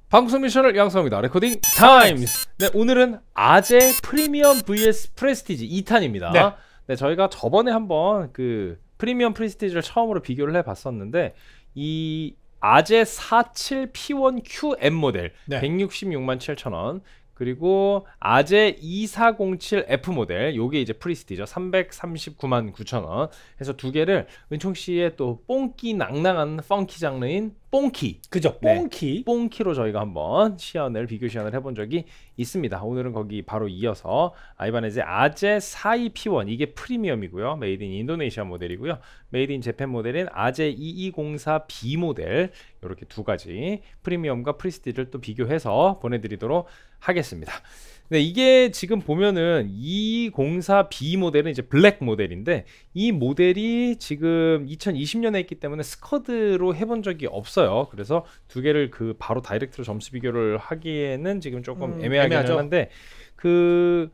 방송 미션을 양성합니다. 레코딩 타임스. 네, 오늘은 아재 프리미엄 vs 프레스티지 2탄입니다. 네. 네, 저희가 저번에 한번 그 프리미엄 프레스티지를 처음으로 비교를 해봤었는데 이 아재 47P1QM 모델 네. 1,667,000원, 그리고 아재 2407F 모델, 요게 이제 프리스티죠. 3,399,900원 해서 두 개를 은총씨의 또 뽕기 낭낭한 펑키 장르인 뽕키, 그죠? 네. 뽕키. 뽕키로 저희가 한번 비교 시연을 해본 적이 있습니다. 오늘은 거기 바로 이어서 아이바네즈의 아재 42P1, 이게 프리미엄이고요. 메이드 인 인도네시아 모델이고요. 메이드 인 재팬 모델인 아재 2204B 모델, 이렇게 두 가지 프리미엄과 프리스티지를 또 비교해서 보내드리도록 하겠습니다. 네, 이게 지금 보면은 204B 모델은 이제 블랙 모델인데, 이 모델이 지금 2020년에 있기 때문에 스쿼드로 해본 적이 없어요. 그래서 두 개를 그 바로 다이렉트로 점수 비교를 하기에는 지금 조금 애매하긴 한데, 그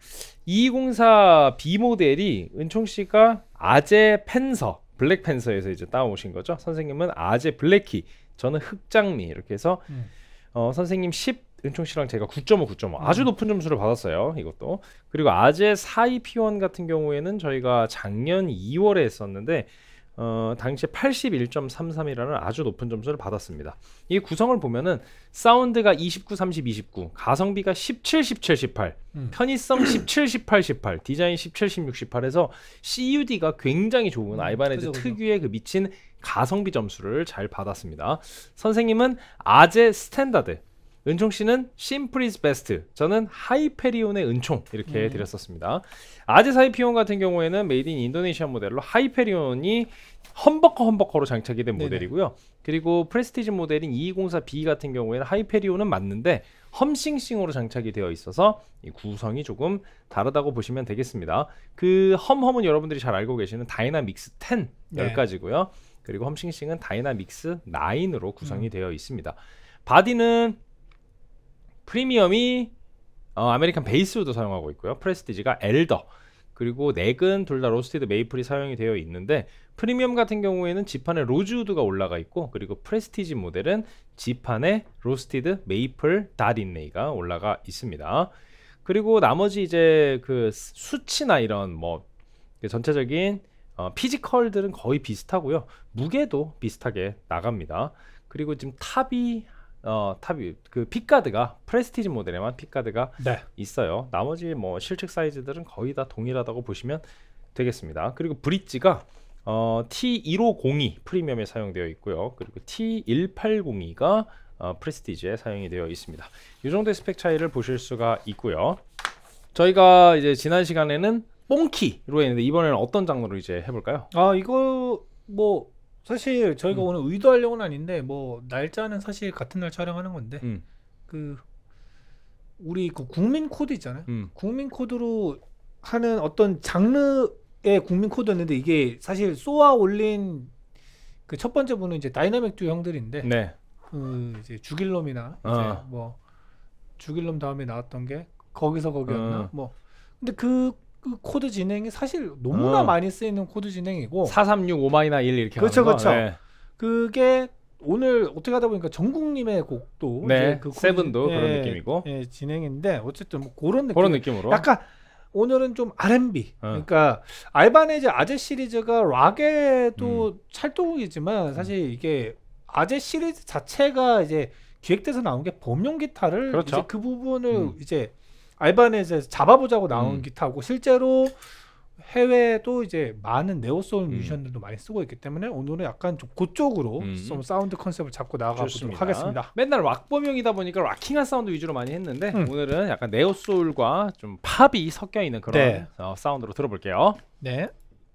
204B 모델이 은총 씨가 아재 팬서, 블랙 팬서에서 이제 따오신 거죠. 선생님은 아재 블랙키, 저는 흑장미, 이렇게 해서 선생님 10, 은총 씨랑 제가 9.5, 9.5 아주 높은 점수를 받았어요. 이것도. 그리고 아재 42P1 같은 경우에는 저희가 작년 2월에 했었는데 당시에 81.33이라는 아주 높은 점수를 받았습니다. 이 구성을 보면은 사운드가 29, 30, 29, 가성비가 17, 17, 18, 편의성 17, 18, 18, 디자인 17, 16, 18에서 CUD가 굉장히 좋은 아이바네즈 특유의 그 미친 가성비 점수를 잘 받았습니다. 선생님은 아재 스탠다드, 은총 씨는 심플 이즈 베스트, 저는 하이페리온의 은총, 이렇게 드렸었습니다. 아재 사이피온 같은 경우에는 메이드 인 인도네시아 모델로 하이페리온이 험버커로 장착이 된 모델이고요. 그리고 프레스티지 모델인 2204B 같은 경우에는 하이페리온은 맞는데 험싱싱으로 장착이 되어 있어서 이 구성이 조금 다르다고 보시면 되겠습니다. 그 험은 여러분들이 잘 알고 계시는 다이나믹스 10 10가지고요. 그리고 험싱싱은 다이나믹스 9으로 구성이 되어 있습니다. 바디는 프리미엄이 아메리칸 베이스우드 사용하고 있고요. 프레스티지가 엘더, 그리고 넥은 둘 다 로스티드 메이플이 사용이 되어 있는데, 프리미엄 같은 경우에는 지판에 로즈우드가 올라가 있고, 그리고 프레스티지 모델은 지판에 로스티드 메이플 닷인레이가 올라가 있습니다. 그리고 나머지 이제 그 수치나 이런 뭐 전체적인 피지컬들은 거의 비슷하고요. 무게도 비슷하게 나갑니다. 그리고 지금 탑이 그 픽가드가 프레스티지 모델에만 픽가드가 있어요. 나머지 뭐 실측 사이즈들은 거의 다 동일하다고 보시면 되겠습니다. 그리고 브릿지가 T1502 프리미엄에 사용되어 있고요. 그리고 T1802가 프레스티지에 사용이 되어 있습니다. 이 정도의 스펙 차이를 보실 수가 있고요. 저희가 이제 지난 시간에는 뽕키로 했는데, 이번에는 어떤 장르로 이제 해볼까요? 이거 뭐 사실 저희가 오늘 의도하려고는 아닌데, 뭐 날짜는 사실 같은 날 촬영하는 건데, 그 우리 그 국민 코드 있잖아요. 국민 코드로 하는 어떤 장르의 국민 코드였는데, 이게 사실 쏘아 올린 그 첫 번째 분은 이제 다이나믹 듀오 형들인데, 그 이제 죽일 놈이나 이제 뭐 죽일 놈 다음에 나왔던 게 거기였나? 뭐 근데 그 코드 진행이 사실 너무나 많이 쓰이는 코드 진행이고, 436 5-1 이렇게 그렇죠. 그게 오늘 어떻게 하다 보니까 정국님의 곡도 이제 그 세븐도 그런 느낌이고 진행인데, 어쨌든 뭐 그런 느낌으로 약간 오늘은 좀 R&B, 그러니까 알바네즈 아재 시리즈가 락에도 찰떡이지만 사실 이게 아재 시리즈 자체가 이제 기획돼서 나온 게 범용 기타를 이제 그 부분을 이제 알바네즈에서 잡아보자고 나온 기타고, 실제로 해외도 이제 많은 네오소울 뮤지션들도 많이 쓰고 있기 때문에 오늘은 약간 좀 그쪽으로 좀 사운드 컨셉을 잡고 나가보도록 하겠습니다. 맨날 락 범용이다 보니까 락킹한 사운드 위주로 많이 했는데, 오늘은 약간 네오소울과 좀 팝이 섞여 있는 그런 사운드로 들어볼게요. 네,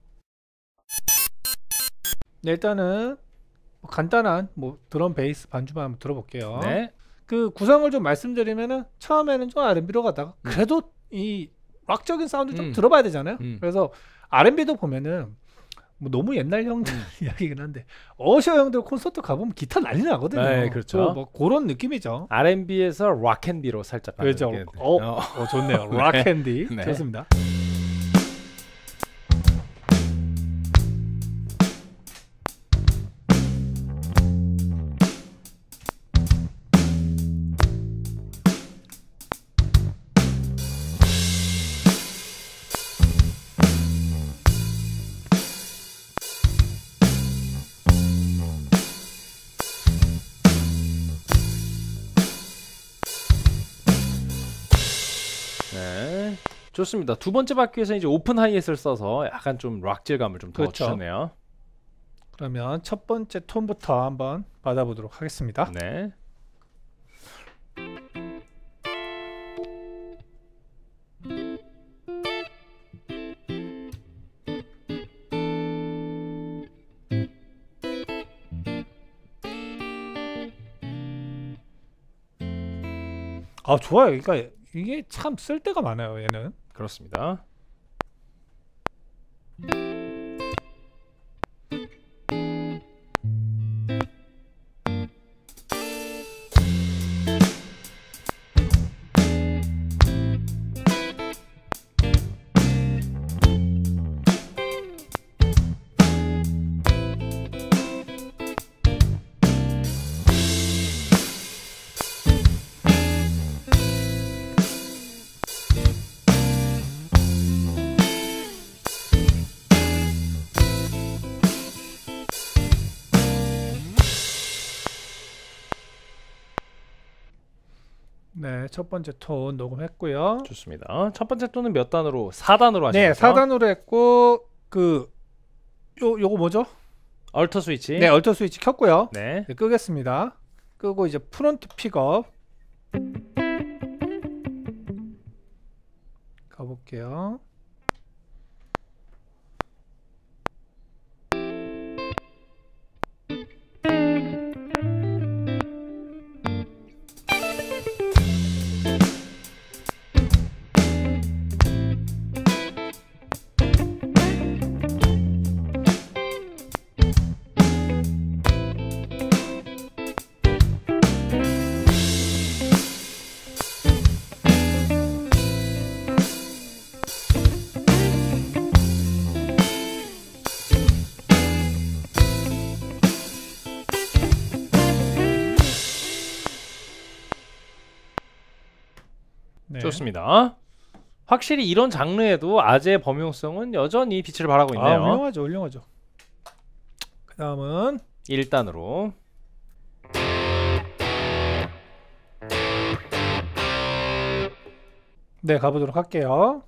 일단은 간단한 뭐 드럼 베이스 반주만 한번 들어볼게요. 그 구성을 좀 말씀드리면은, 처음에는 좀 R&B로 가다가 그래도 이 락적인 사운드 좀 들어봐야 되잖아요. 그래서 R&B도 보면은 뭐 너무 옛날 형들 이야기긴 한데, 어셔 형들 콘서트 가보면 기타 난리 나거든요. 그렇죠. 뭐 그런 느낌이죠. R&B에서 락앤디로 살짝 가는 그렇죠. 좋네요. 락앤디 좋습니다. 네, 좋습니다. 두 번째 바퀴에서 이제 오픈 하이햇을 써서 약간 좀 락 질감을 좀 더 그렇죠. 주셨네요. 그러면 첫 번째 톤부터 한번 받아보도록 하겠습니다. 네. 아, 좋아요. 그러니까 이게 참 쓸데가 많아요, 얘는. 그렇습니다. 네, 첫 번째 톤 녹음했고요. 좋습니다. 첫 번째 톤은 몇 단으로? 4단으로 하신 네, 거죠? 4단으로 했고 요거 뭐죠? 얼터 스위치. 네, 얼터 스위치 켰고요. 네. 네, 끄겠습니다. 끄고 이제 프론트 픽업 가볼게요. 네. 좋습니다. 확실히 이런 장르에도 아재의 범용성은 여전히 빛을 발하고 있네요. 아, 훌륭하죠, 훌륭하죠. 그 다음은 1단으로. 네, 가보도록 할게요.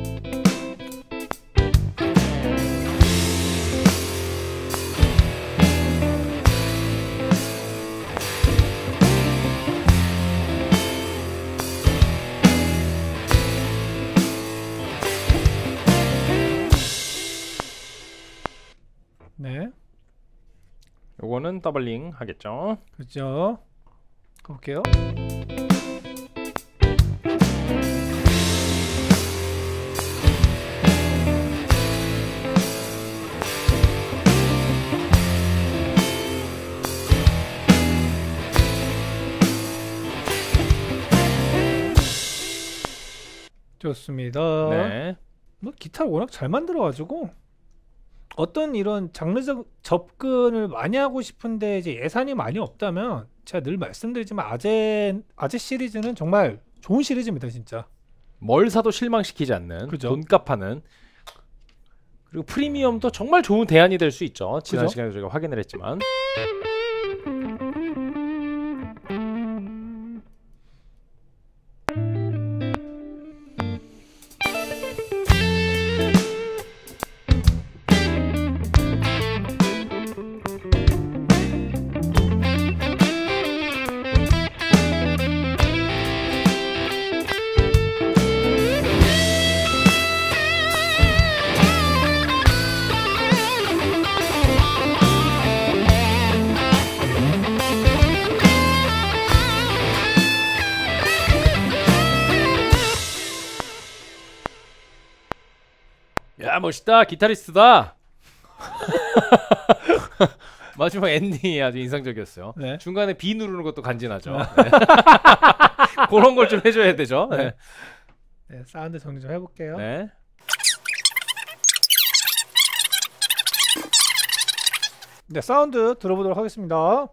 네, 요거는 더블링 하겠죠. 그렇죠. 가볼게요. 좋습니다. 네. 뭐 기타를 워낙 잘 만들어가지고 어떤 이런 장르적 접근을 많이 하고 싶은데 이제 예산이 많이 없다면 제가 늘 말씀드리지만 아재 시리즈는 정말 좋은 시리즈입니다, 진짜. 뭘 사도 실망시키지 않는 그죠. 돈값하는, 그리고 프리미엄도 정말 좋은 대안이 될 수 있죠. 지난 그죠. 시간에 저희가 확인을 했지만. 야, 멋있다. 기타리스트다. 마지막 엔딩이 아주 인상적이었어요. 네. 중간에 B 누르는 것도 간지나죠. 네. 그런 걸 좀 해줘야 되죠. 네. 네, 사운드 정리 좀 해볼게요. 네. 네, 사운드 들어보도록 하겠습니다.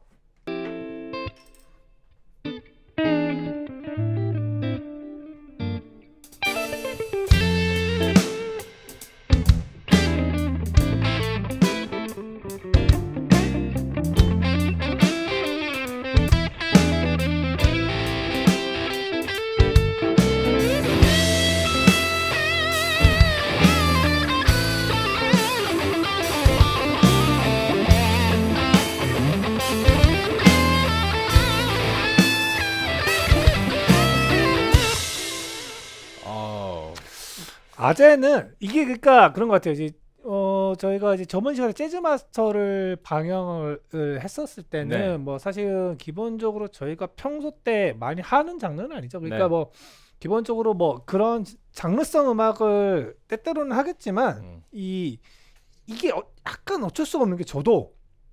아재는 이게 그러니까 그런 것 같아요. 이제 저희가 이제 저번 시간에 재즈 마스터를 방영을 했었을 때는 네. 뭐 사실은 기본적으로 저희가 평소 때 많이 하는 장르는 아니죠. 그러니까 뭐 기본적으로 뭐 그런 장르성 음악을 때때로는 하겠지만 이게 약간 어쩔 수가 없는 게 저도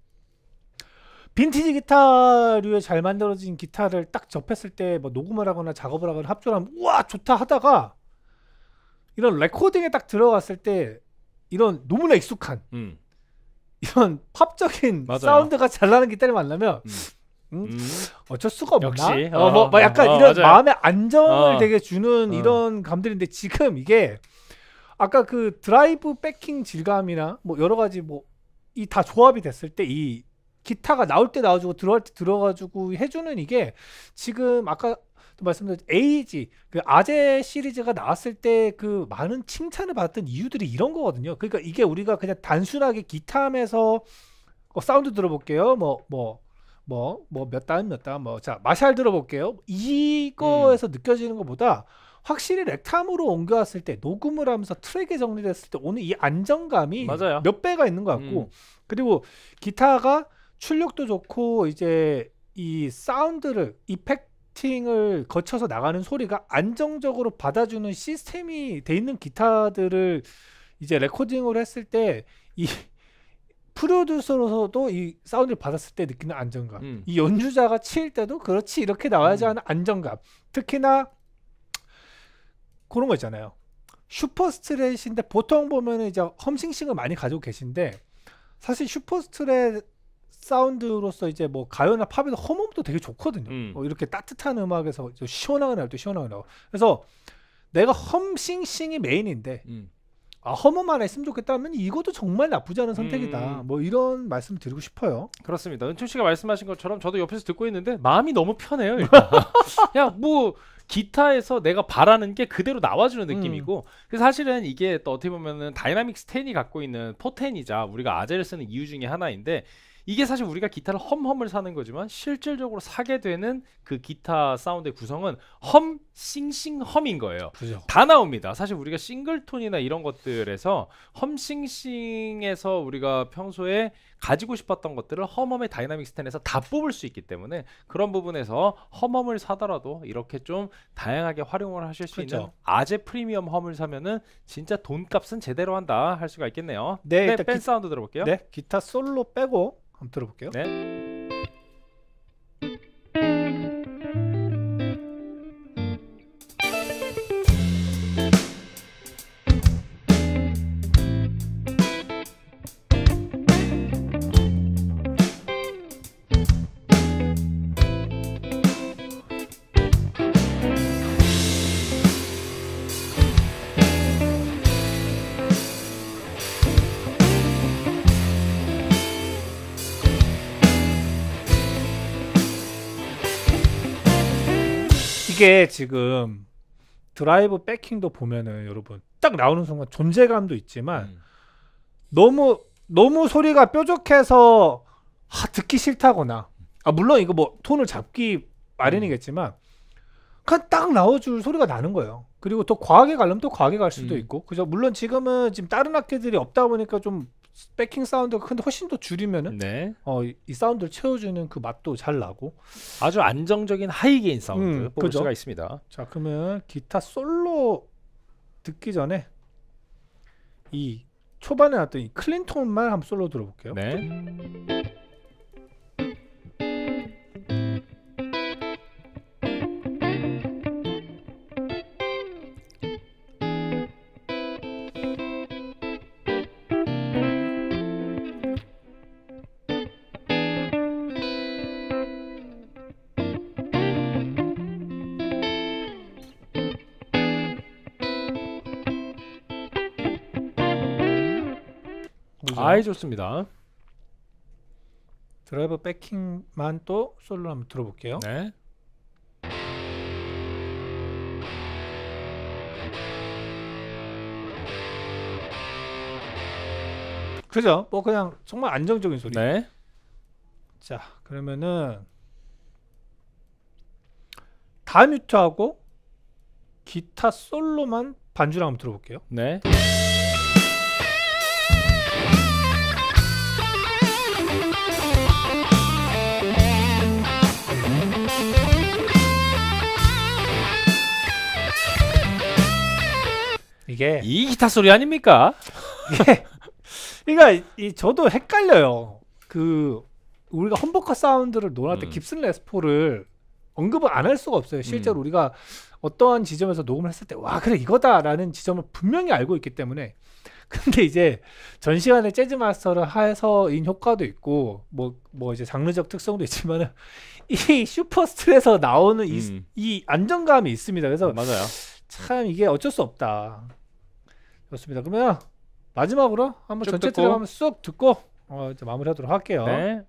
빈티지 기타류에 잘 만들어진 기타를 딱 접했을 때 뭐 녹음을 하거나 작업을 하거나 합주를 하면 우와 좋다 하다가 이런 레코딩에 딱 들어갔을 때 이런 너무나 익숙한 이런 팝적인 맞아요. 사운드가 잘 나는 기타를 만나면 어쩔 수가 없나? 역시 뭐 약간 이런 맞아요. 마음의 안정을 되게 주는 이런 감들인데 지금 이게 아까 그 드라이브 백킹 질감이나 뭐 여러 가지 뭐 이 다 조합이 됐을 때 이 기타가 나올 때 나와주고 들어갈 때 들어가지고 해주는 이게 지금 아까 말씀드린 에이지 그 아재 시리즈가 나왔을 때 그 많은 칭찬을 받았던 이유들이 이런 거거든요. 그러니까 이게 우리가 그냥 단순하게 기타함에서 사운드 들어볼게요. 몇 단 뭐 자 마샬 들어볼게요. 이거에서 느껴지는 것보다 확실히 렉탐으로 옮겨왔을 때 녹음을 하면서 트랙에 정리됐을 때 오늘 이 안정감이 맞아요. 몇 배가 있는 것 같고 그리고 기타가 출력도 좋고 이제 이 사운드를 이펙팅을 거쳐서 나가는 소리가 안정적으로 받아주는 시스템이 돼 있는 기타들을 이제 레코딩을 했을 때 이 프로듀서로서도 이 사운드를 받았을 때 느끼는 안정감 이 연주자가 칠 때도 그렇지 이렇게 나와야지 하는 안정감 특히나 그런 거 있잖아요. 슈퍼스트레이트인데 보통 보면은 이제 험싱싱을 많이 가지고 계신데 사실 슈퍼스트레이트 사운드로서 이제 뭐 가요나 팝에서 험음도 되게 좋거든요. 뭐 이렇게 따뜻한 음악에서 시원하게 나올 때 시원하게 나와. 그래서 내가 험싱싱이 메인인데 험음만 했으면 좋겠다면 이것도 정말 나쁘지 않은 선택이다. 뭐 이런 말씀 드리고 싶어요. 그렇습니다. 은총 씨가 말씀하신 것처럼 저도 옆에서 듣고 있는데 마음이 너무 편해요. 일단. 그냥 뭐 기타에서 내가 바라는 게 그대로 나와주는 느낌이고 그래서 사실은 이게 또 어떻게 보면은 다이나믹스 10이 갖고 있는 포텐이자 우리가 아재를 쓰는 이유 중에 하나인데 이게 사실 우리가 기타를 험험을 사는 거지만 실질적으로 사게 되는 그 기타 사운드의 구성은 험, 싱싱, 험인 거예요. 그죠. 다 나옵니다. 사실 우리가 싱글톤이나 이런 것들에서 험싱싱에서 우리가 평소에 가지고 싶었던 것들을 험험의 다이나믹스 10에서 다 뽑을 수 있기 때문에 그런 부분에서 험험을 사더라도 이렇게 좀 다양하게 활용을 하실 수 그렇죠. 있는 아재 프리미엄 험을 사면은 진짜 돈값은 제대로 한다 할 수가 있겠네요. 네, 일단 밴 사운드 들어볼게요. 네, 기타 솔로 빼고 한번 들어볼게요. 네. 이게 지금 드라이브 백킹도 보면은 여러분 딱 나오는 순간 존재감도 있지만 너무 소리가 뾰족해서 듣기 싫다거나 물론 이거 뭐 톤을 잡기 마련이겠지만 그냥 딱 나와줄 소리가 나는 거예요. 그리고 더 과하게 가려면 또 과하게 갈 수도 있고 그죠. 물론 지금은 지금 다른 악기들이 없다 보니까 좀 백킹 사운드가 근데 훨씬 더 줄이면은 네. 이 사운드를 채워주는 그 맛도 잘 나고 아주 안정적인 하이게인 사운드 뽑을 그죠? 수가 있습니다. 자 그러면 기타 솔로 듣기 전에 이 초반에 나왔던 이 클린톤만 한번 솔로 들어볼게요. 네. 아이 좋습니다. 드라이버 백킹만 또 솔로 한번 들어볼게요. 네. 그죠? 뭐 그냥 정말 안정적인 소리. 네. 자 그러면은 다 뮤트하고 기타 솔로만 반주를 한번 들어볼게요. 네. 이게 이 기타 소리 아닙니까? 그러니까 저도 헷갈려요. 그 우리가 험버커 사운드를 논할 때 깁슨 레스폴을 언급을 안 할 수가 없어요. 실제로 우리가 어떠한 지점에서 녹음을 했을 때 와 그래 이거다라는 지점을 분명히 알고 있기 때문에. 근데 이제 전 시간에 재즈 마스터를 해서인 효과도 있고 뭐 이제 장르적 특성도 있지만은 이 슈퍼스트에서 나오는 이 안정감이 있습니다. 그래서 맞아요. 참 이게 어쩔 수 없다. 좋습니다. 그러면 마지막으로 한번 전체 듣고. 트랙 한번 쑥 듣고 이제 마무리하도록 할게요. 네.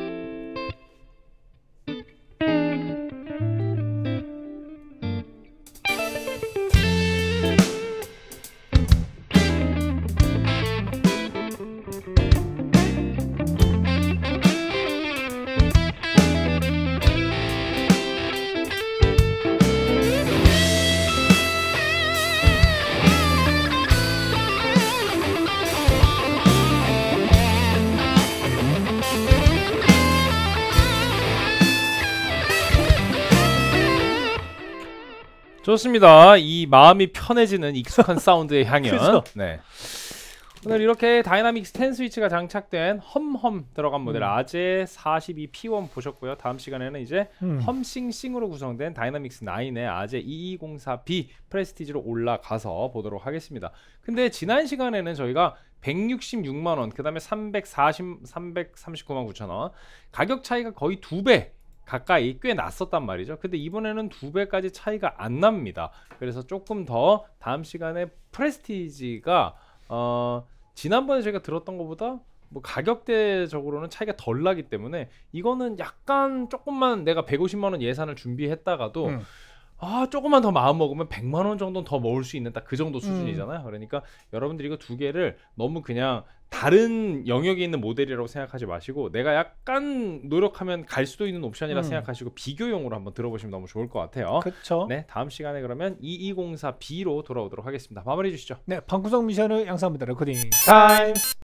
좋습니다. 이 마음이 편해지는 익숙한 사운드의 향연. 네. 오늘 이렇게 다이나믹스 10 스위치가 장착된 험험 들어간 모델 아제 42P1 보셨고요. 다음 시간에는 이제 험싱싱으로 구성된 다이나믹스 9의 아제 2204B 프레스티지로 올라가서 보도록 하겠습니다. 근데 지난 시간에는 저희가 166만원, 그 다음에 339만 9천원 가격 차이가 거의 2배 가까이 꽤 났었단 말이죠. 근데 이번에는 2배까지 차이가 안 납니다. 그래서 조금 더 다음 시간에 프레스티지가 지난번에 저희가 들었던 것보다 뭐 가격대적으로는 차이가 덜 나기 때문에 이거는 약간 조금만 내가 150만원 예산을 준비했다가도 조금만 더 마음 먹으면 100만원 정도는 더 먹을 수 있는 딱 그 정도 수준이잖아요. 그러니까 여러분들이 이거 두 개를 너무 그냥 다른 영역에 있는 모델이라고 생각하지 마시고 내가 약간 노력하면 갈 수도 있는 옵션이라 생각하시고 비교용으로 한번 들어보시면 너무 좋을 것 같아요. 그렇죠. 네, 다음 시간에 그러면 2204B로 돌아오도록 하겠습니다. 마무리해 주시죠. 네, 방구석 미션을 양산합니다. 레코딩 타임.